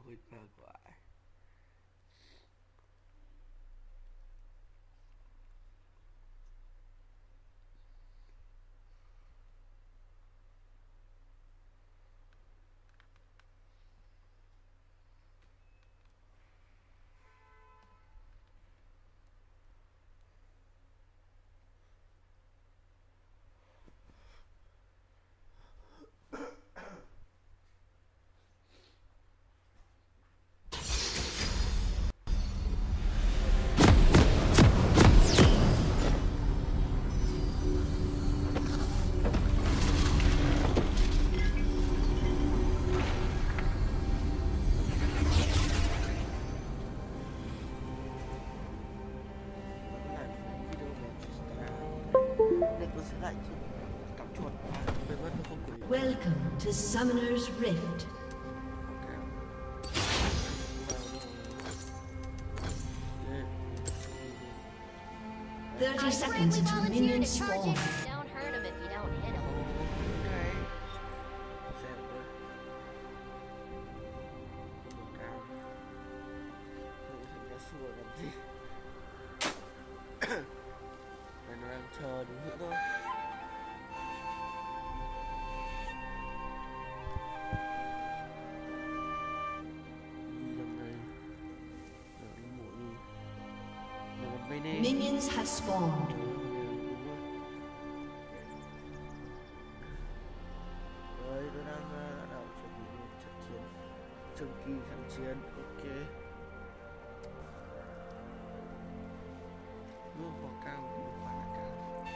quên mơ quá. Welcome to Summoner's Rift. 30 seconds until minions spawn. Don't hurt him if you don't hit him. Mình đang chờ đúng nữa thôi. Minions have spawned. Đấy, tôi đang đảo chuẩn bị một trận chiến trường kỳ kháng chiến. Ok. Mưa khoảng cao thì khá là cao.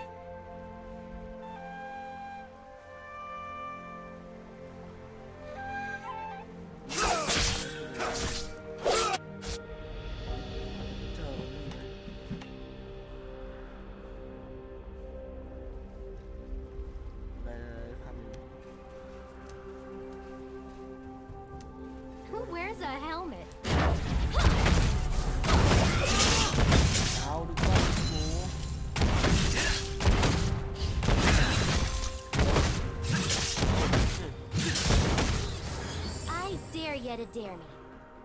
Who wears a helmet? Áo được qua phố. I dare you to dare me.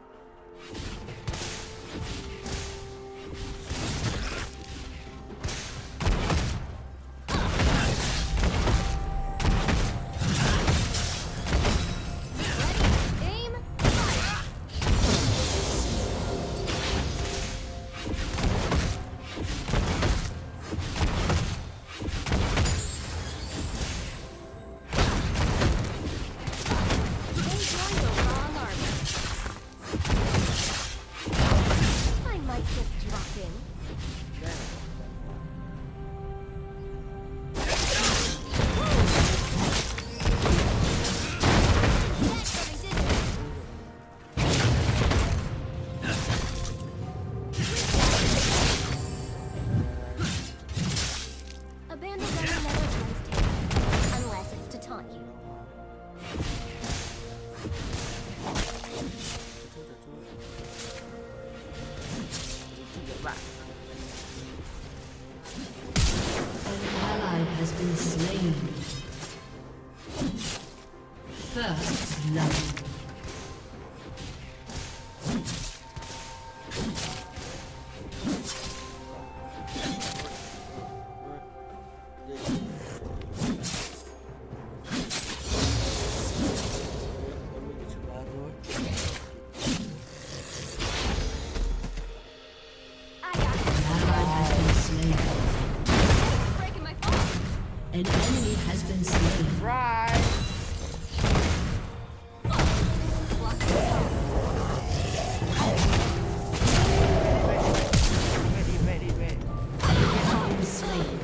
First love. An enemy has been slain. Right. Ready. Slain.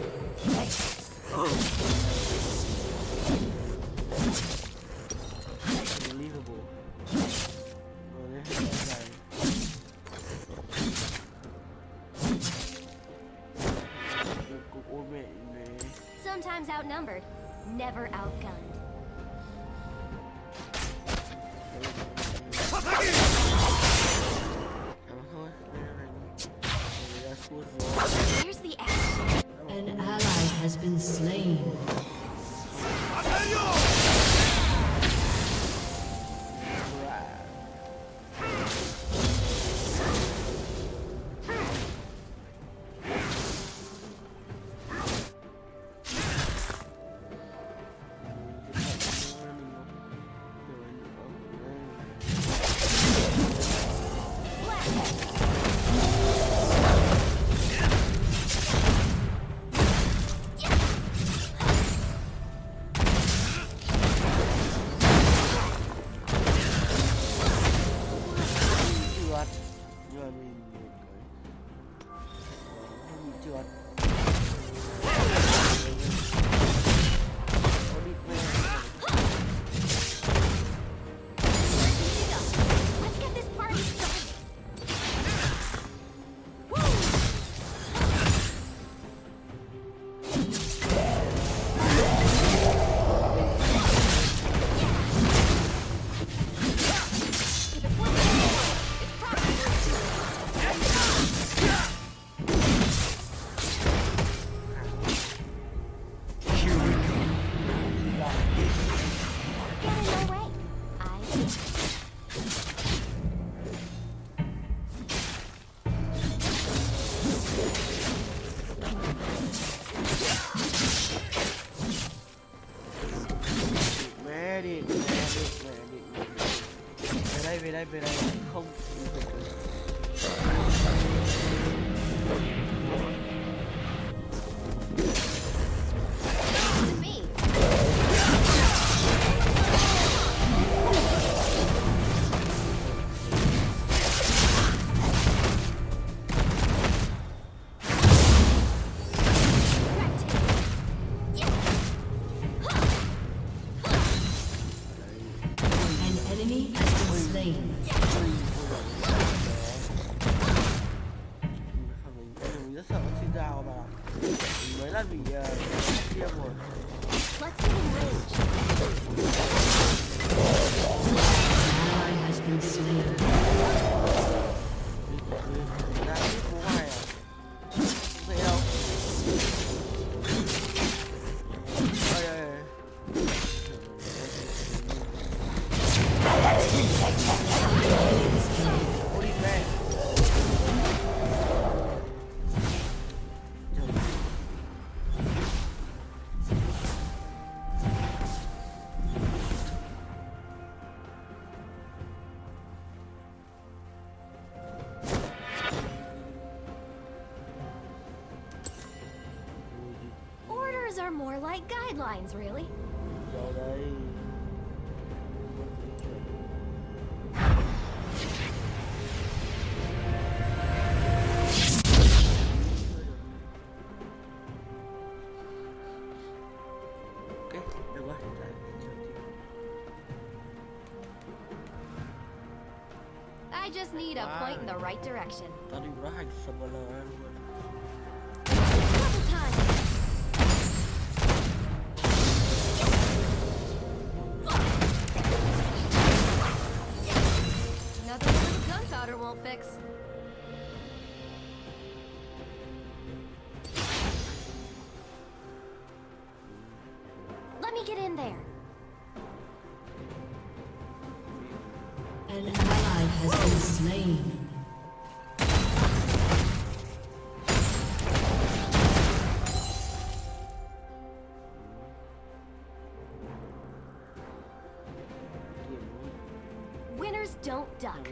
Unbelievable. Sometimes outnumbered, never outgunned. Here's the action. An ally has been slain. mà mình không bị trượt. Let's get this party started. Về đây không Are more like guidelines, really. Vào đây. Ok, được rồi. I just need a point in the right direction. Tao đi ra hành sập vào luôn. Double time. Gunpowder won't fix. Let me get in there. An ally has been slain. Winners don't duck.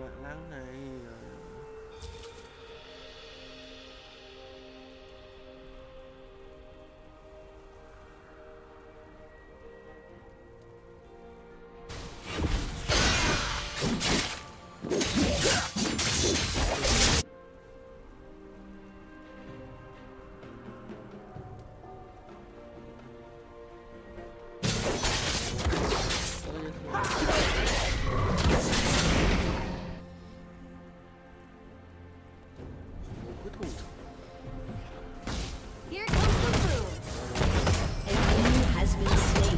Here comes the boom. An enemy has been slain.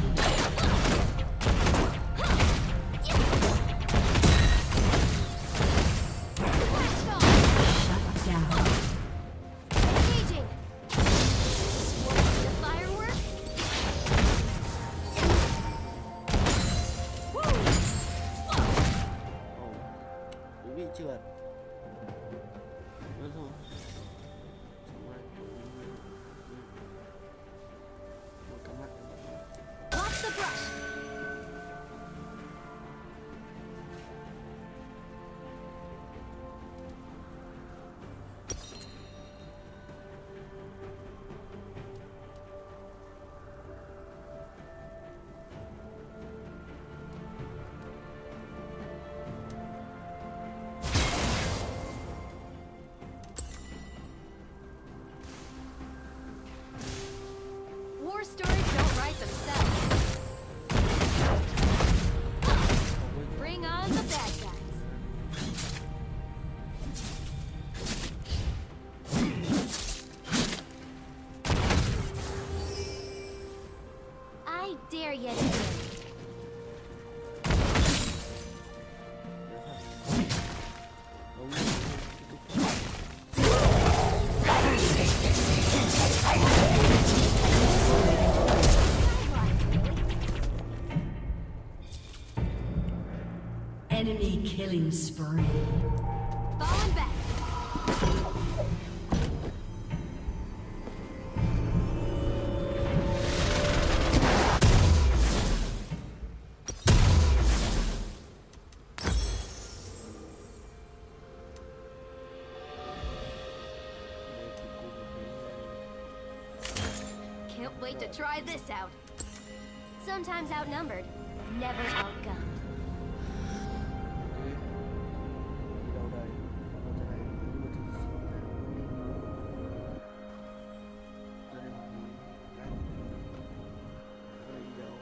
Blast off. Shut down. Engaging. The fireworks. Woo. Bị trượt. Đúng rồi. Watch the brush. Killing spree. Falling back. Can't wait to try this out. Sometimes outnumbered, never outgunned. Đi đâu đây? Ở trên này đưa thì gia đình thì anh đi đâu?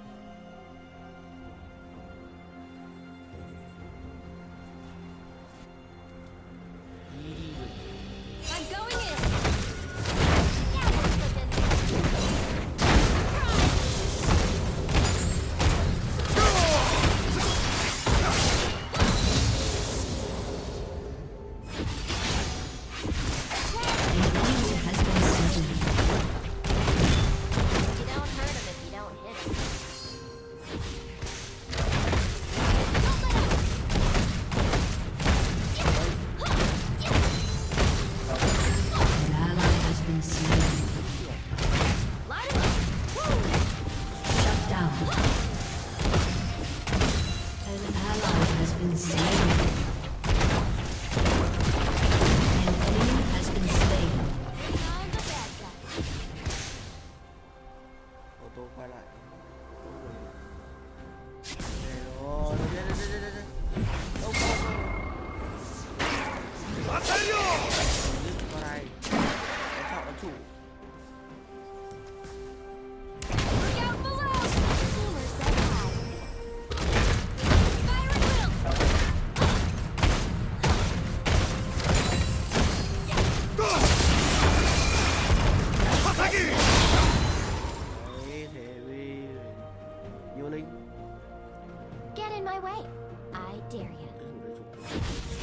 Đi rồi. I'm going in. Now we're cooking. You don't hurt him if you don't hit him. An ally has been slain. Light him up. Woo! Shut down. An ally has been slain. An enemy has been slain. I'm the bad guy. Ô tô quay lại. Đây rồi, đây. Đâu có. Qua đây. Đánh thọ đánh chủ. Look out below! Cooler says hi. Fire at will! Đấy, thế vì yêu linh. Get in my way. I dare you. Cái chủ đấy chủ.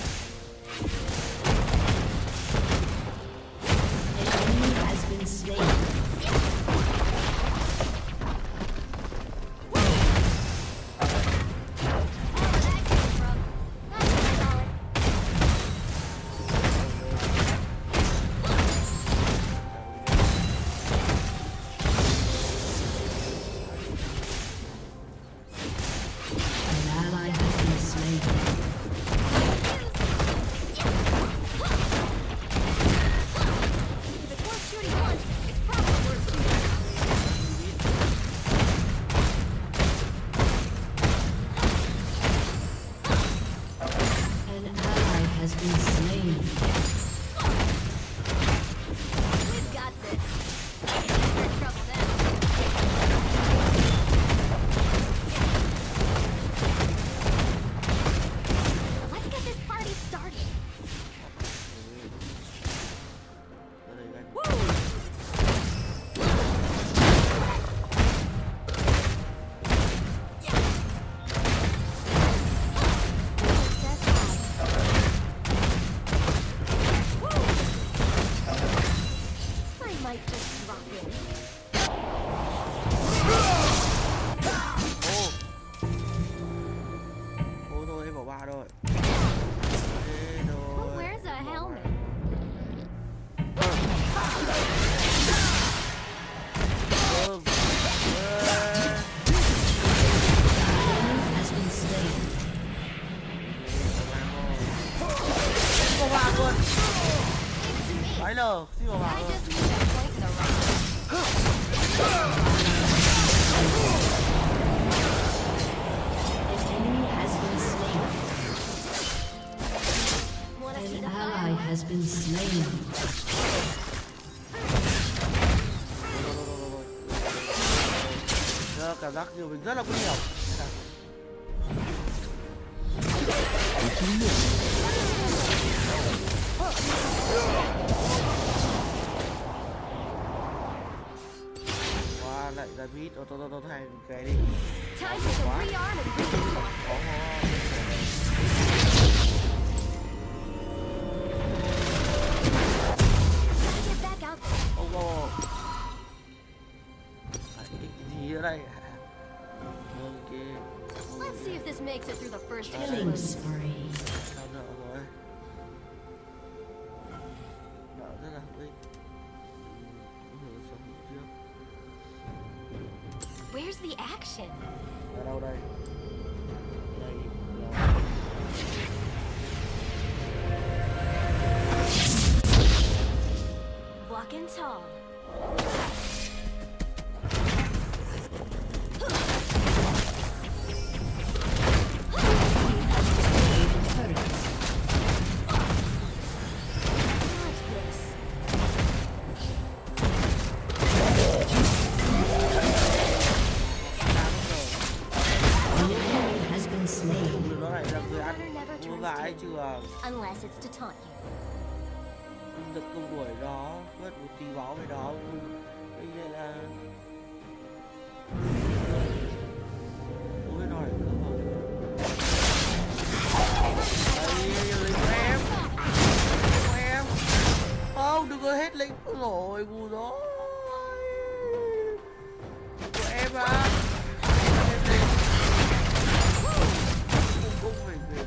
An enemy has been slain. Wherever that came from. That's what I call it. An ally has been slain. If it's worth shooting once, it's probably worth shooting. An ally has been slain. We've got this. You're in trouble now. Let's get this party started. Ra đây anh. Woo! Says hi. Woo! I might just drop in. Ô thôi em bỏ ba rồi. Thế Who rồi. wears a helmet? Enemy has been slain. Bỏ ba luôn. It's to me. Đấy lờ, xin bỏ ba I luôn. just need a point in the right. An enemy has been slain. Wanna see An the ally fireworks? has been slain. Giờ cảm giác như mình rất là nguy hiểm. Qua lại ra mít, ô tô thay cái đi. Time to rearm and reload. Có Gotta get back out there. ô cái gì ở đây? Vâng, kia. Let's see if this makes it through the first Killing explosion. spree. action. Ở đâu đây? Đây là... Walking tall. Unless it's to taunt you. Được công đuổi đó, vớt một tí máu về đó. Đây là... Ôi nói cơ mà. Đây, lính của em. Của em. Không, đừng có hết lính rồi, ngu đó. Của em à. Không phải về.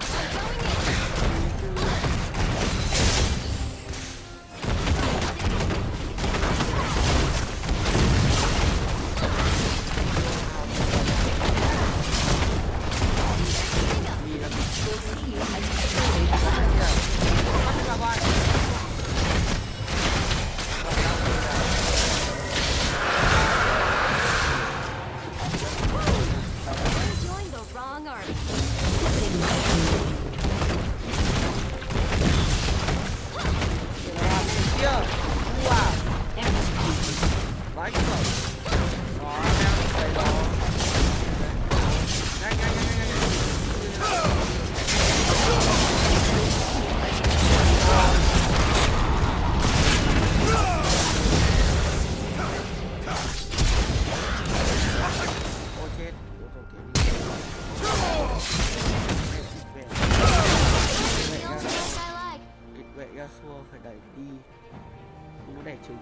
Phải đẩy đi, nó đẩy trứng.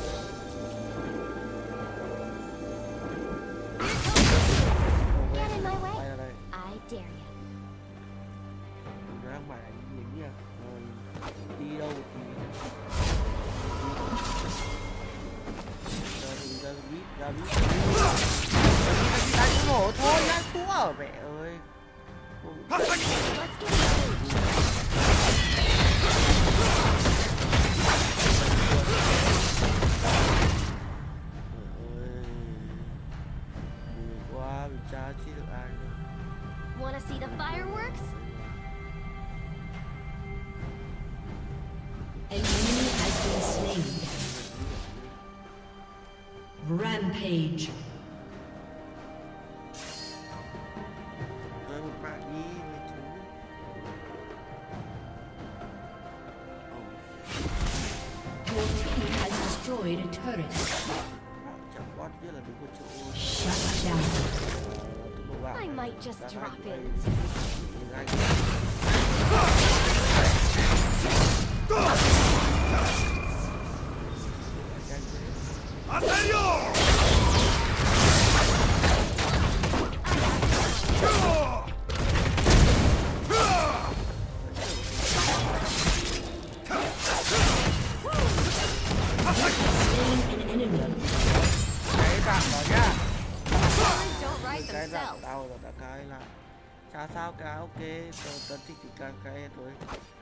Get in my way. I dare you. Nó đang mãi lính nha. Đi đâu thì ra bít đánh nổ thôi, nhá thua ở mẹ ơi. Wanna see the fireworks? An enemy has been slain. Rampage. Rồi một bạn đi mấy thứ. Your team has destroyed a turret. Chẳng bot biết là đứng một chỗ. Shut down. I might just drop in. Cái rằng đau rồi đã cái là chả sao cả, ok, tớ thích thì cái thôi.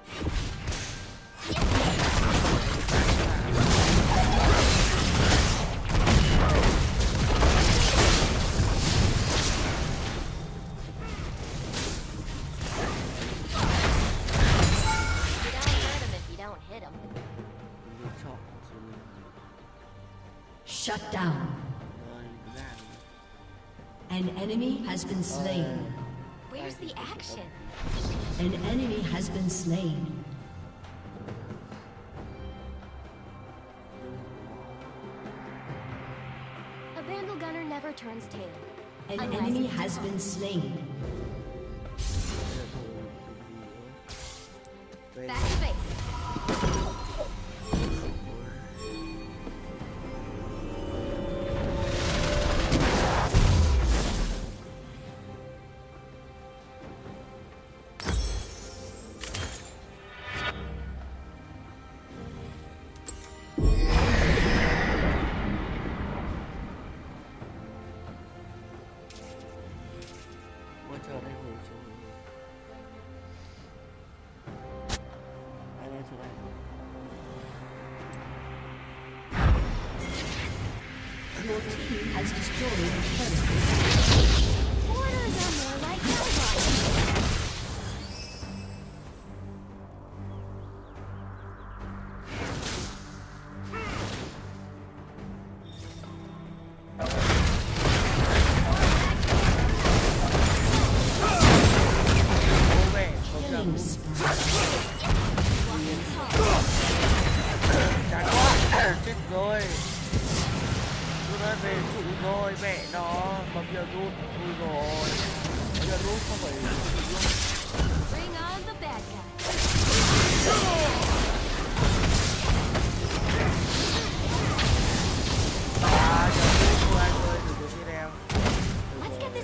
Shut down. An enemy has been slain. Where's the action? An enemy has been slain. A Vandal Gunner never turns tail. An enemy has been slain. Back to base. Your team has destroyed a turret. Orders are more like guidelines. Killing spree. Chán quá. Chết rồi. Rút nó về trụ rồi, mẹ nó. Bấm giờ rút. Ui rồi. Giờ rút không phải rút. Bring on the bad guy. À, giờ rút thôi anh ơi, đừng có đi đeo. Let's get this.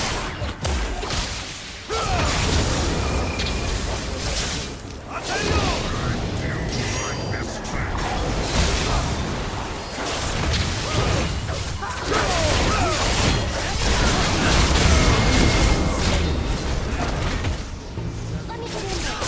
Let me get in there.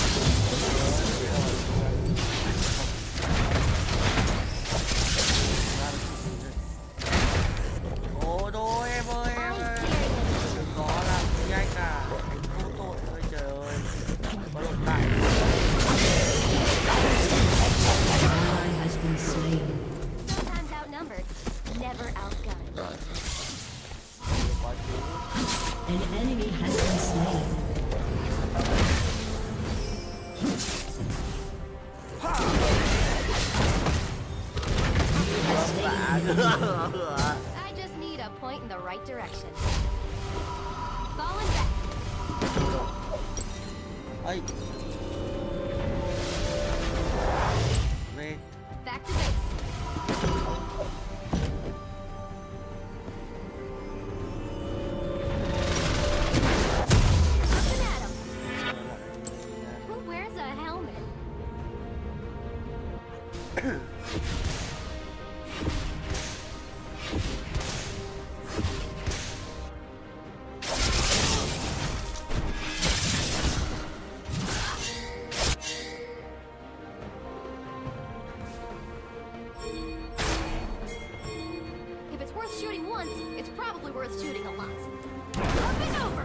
Ồ thôi em ơi, em ơi. Đừng có làm gì nhanh cả. Anh vô tội thôi trời ơi. Có lộn lại. Ally has been slain. Sometimes outnumbered, never outgunned. Quá chứ. An enemy has been slain. You have slain an enemy. I just need a point in the right direction. Falling back. Ây. Về. Back to base. Looking at him. Who wears a helmet? If it's worth shooting once, it's probably worth shooting a lot. Up and over.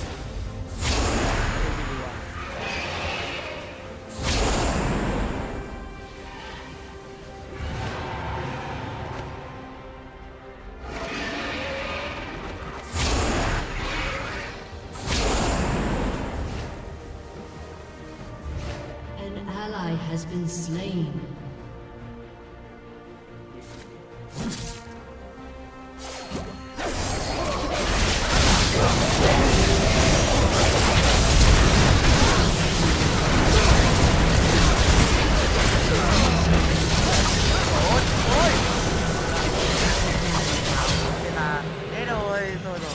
An ally has been slain. Thế là thế rồi, rồi rồi.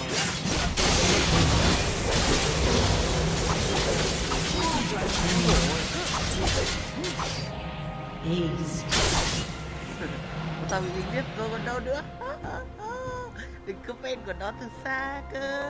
Ace. Tao bị giết rồi còn đâu nữa. Đừng có bên của nó từ xa cơ.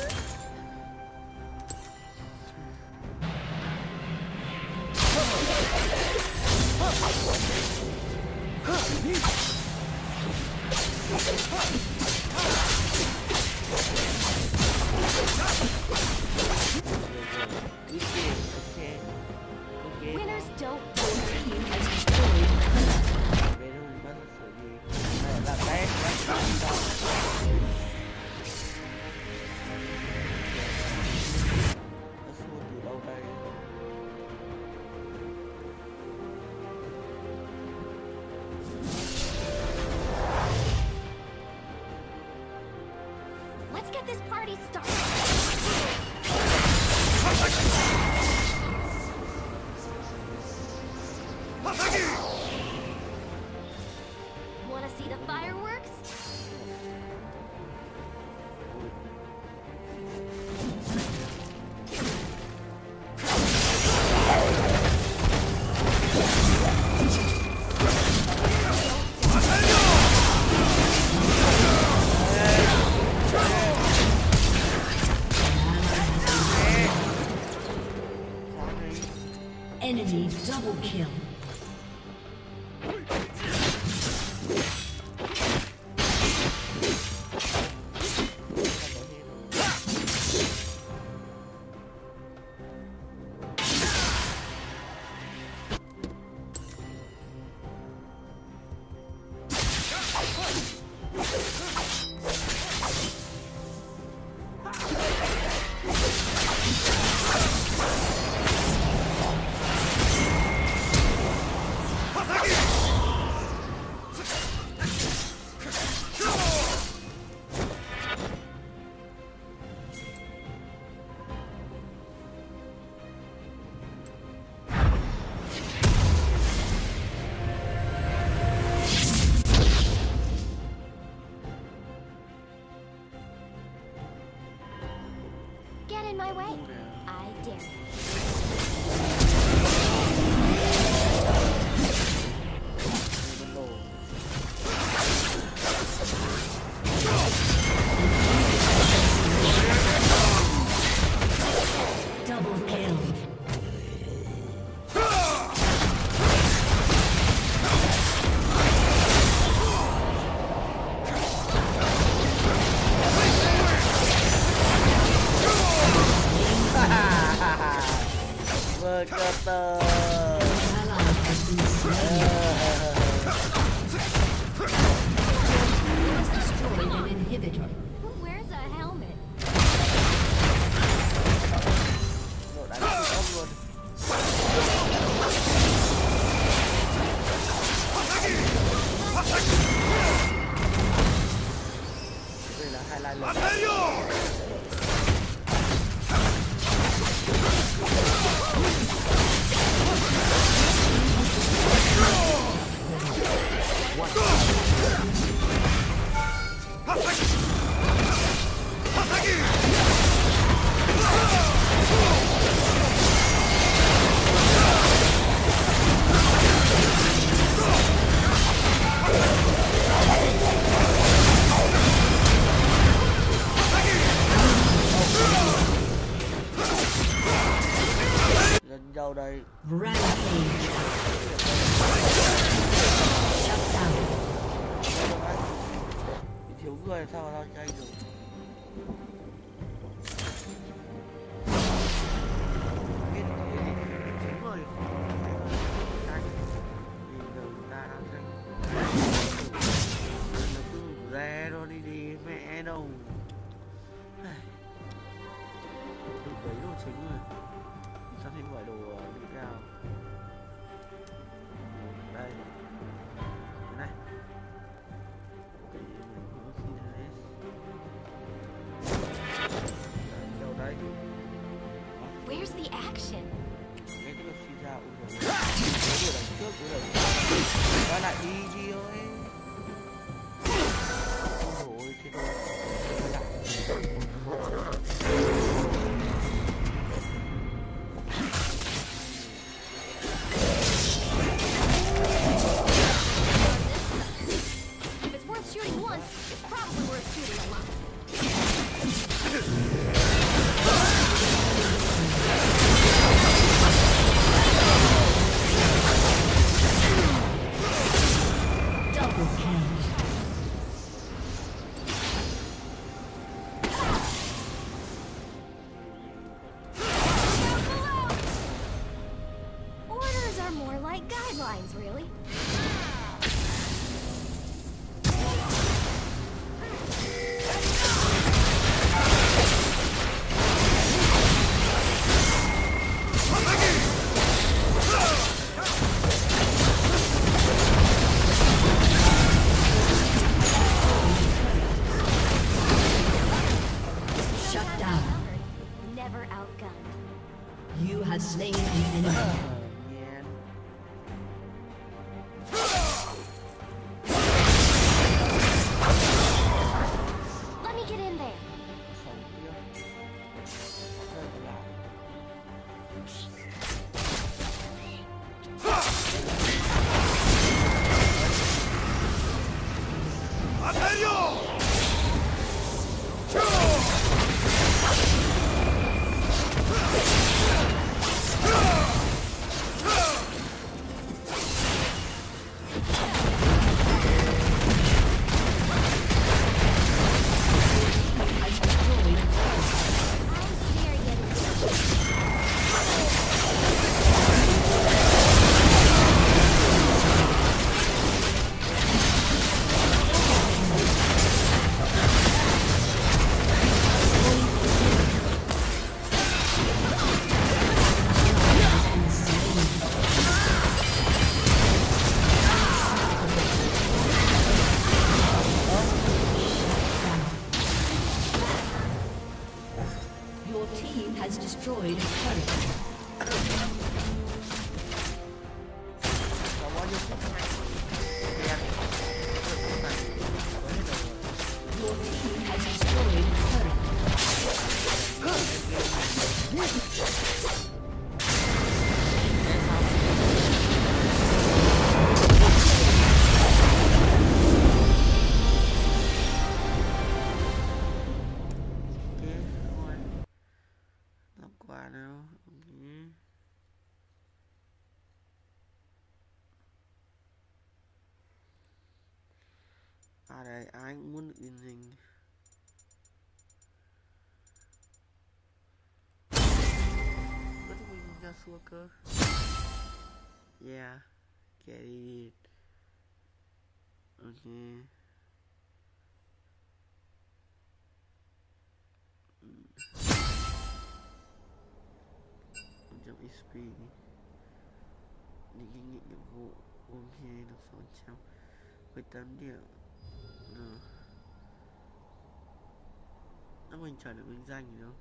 Winners don't Your team has destroyed a turret. Về đâu thì bắt sửa gì. Này là té. Nó xua từ đâu đây? Let's get this party started. Wanna see the fireworks? Enemy double kill. Vâng, Cutter. An ally has been slain. You must destroy an inhibitor. Who wears a helmet? Nội đánh bị ốc luôn. Đây là highlight lần. Lần đầu đây. Rampage. Shut down. Bị thiếu người sao mà tao nhanh được. Biết thế thiếu người nhanh vì giờ người ta đang tranh nó cứ ra rồi đi mẹ đâu được đấy đồ chính rồi sắp thêm gọi đồ đi theo đây cái này đâu đấy Where's the action? nghe cái suy ra ui rồi vừa đánh trước vừa đánh quay lại đi ơi ôi rồi thế thôi quay lại If it's worth shooting once, it's probably worth shooting a lot. Double kill. Orders are more like guidelines, really. Shut down. Never outgunned. You have slain an enemy. Nhàn. Let me get in there. Sống kia đây là Has destroyed. I'm very getting Your team has destroyed a turret. có bao nhiêu phút đen này với đầu Your team has destroyed a turret. ok rồi làm quà nào à đây ai cũng muốn được in hình rất thông minh nha Gas worker. Yeah, get it. Okay. 100 XP đi. Những cái nhiệm vụ ok được 600 18 điểm. Rồi. Nó mình trả được vinh danh gì đâu.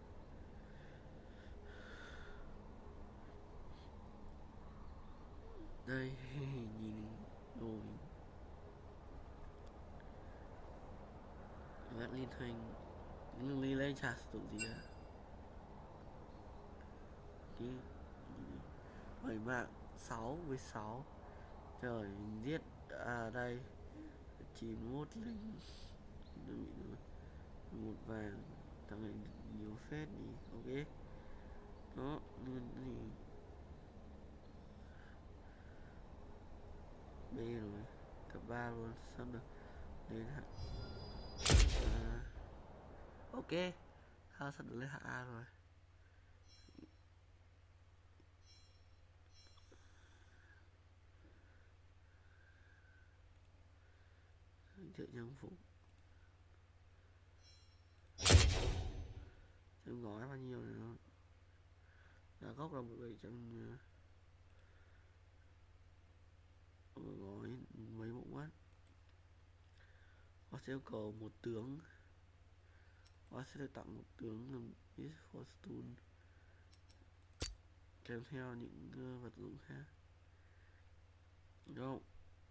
Đây nhìn đồ mình gắt liên thành lưng ly lên chả sử dụng gì cả. Cái 7 mạng 6 với 6 trời mình giết đây 91 linh đừng bị nữa một vàng thằng này nhiều phết đi. Ok đó luôn thì B rồi cấp 3 luôn sắp được lên hạng ok sắp được lên hạng A rồi. Chợ trang phục xem gói bao nhiêu này nó giá gốc là 1700 gói mấy bộ mắt. Họ sẽ yêu cầu một tướng, họ sẽ được tặng một tướng làm Miss Fortune kèm theo những vật dụng khác. Đâu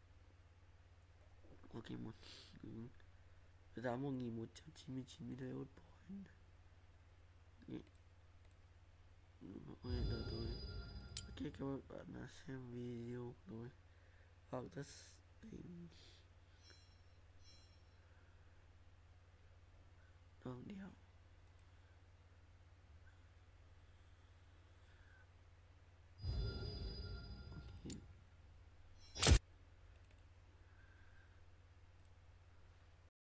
ok một giá 1199 million point. Tôi ok các bạn đã xem video của tôi hoặc rất đèo